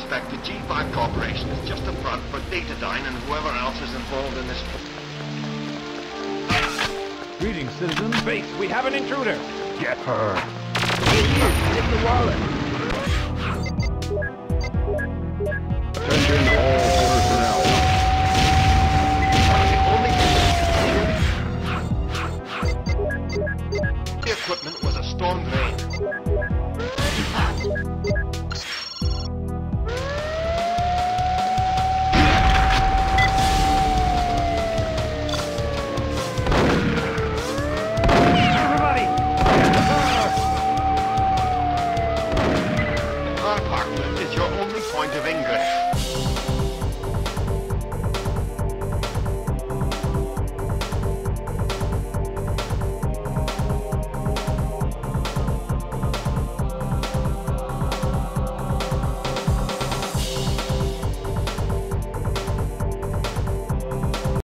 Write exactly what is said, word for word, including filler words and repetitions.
suspect the G five Corporation is just a front for Datadyne and whoever else is involved in this. Greetings, citizens. Base, we have an intruder. Get her. Take the wallet. Attention all personnel. The equipment was a storm drain. Everybody! The car park lift is your only point of ingress.